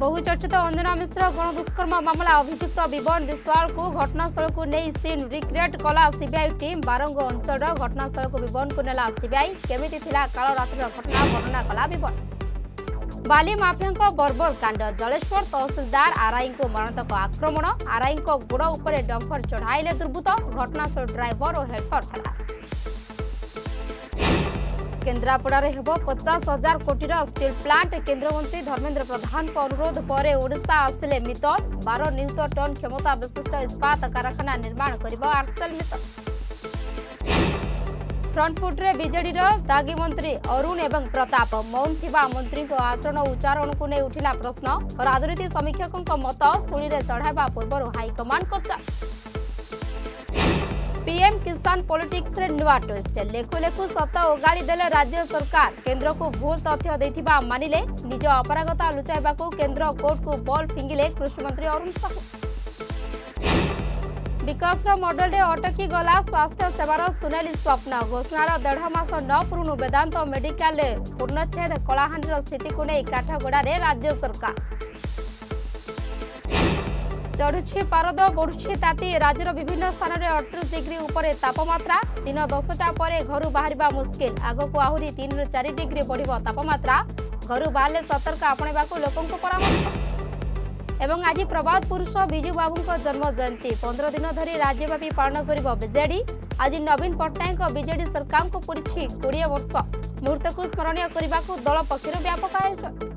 बहुचर्चित अंजना मिश्र गणदुष्कर्म मामला अभियुक्त विवन विश्वाल को घटनास्थल को नहीं सीन रिक्रिएट कला सीबीआई टीम बारंग अंचल घटनास्थल को विवन को नेला सीबीआई केमिति थिला काल रातिर घटना वर्णना कला विवन बाली माफिया बर्बर कांड जलेश्वर तहसिलदार आरआई को मरणतक आक्रमण आरआई गोड़ उपर डंपर चढ़ाइले दुर्बृत्त घटनास्थल ड्राइवर और हेल्पर फरार केन्द्रापड़ारे हेबो 50,000 कोटीर स्टील प्लांट केन्द्रमंत्री धर्मेन्द्र प्रधान को अनुरोध पर ओडिशा आसिले मित्तल 12 नियुत टन क्षमता विशिष्ट इस्पात कारखाना निर्माण करिबो आरसेल मित्तल फ्रंट फुट रे बीजेडी दागी मंत्री अरुण एवं प्रताप मौन थिबा मंत्री को आचरण उच्चारण को नहीं उठिला प्रश्न राजनीति समीक्षकों मत शुणी चढ़ावा पूर्व हाईकमांड कब्जा पीएम किसान पॉलिटिक्स रे नुआ ट्विस्ट लेखु लेखु सत ओगाड़ी देले राज्य सरकार केंद्र को भूल तथ्य देथिबा मानिले निज अपरागता लुचाइबा को केंद्र कोर्ट को बॉल फिंगिले कृषि मंत्री अरुण साहू विकास मॉडल रे अटकी गला स्वास्थ्य सेवार सुनेली स्वप्न घोषणार 1.5 मास न पूर्ण वेदांत मेडिकल पूर्णच्छेद कलाहांडीर स्थिति को नहीं काठगोड़ा रे राज्य सरकार चढ़ुछि पारद बढ़ुछि ताती राज्यर विभिन्न स्थान में 38 डिग्री उपर तापमात्रा दिन 10टा पर घर बाहर मुस्किल आगक आहरी 3 ରୁ 4 डिग्री बढ़ तापमात्रा घर बाहर सतर्क आपणा लोकों परामर्श एवं आज प्रभात पुरुष विजु बाबू जन्म जयंती 15 दिन धरी राज्यव्यापी पालन कर बीजेडी आज नवीन पट्टनायक बीजेडी सरकार को पूरी 20 वर्ष मुहूर्त को स्मरणीय करने दल पक्षर व्यापक आयोजन।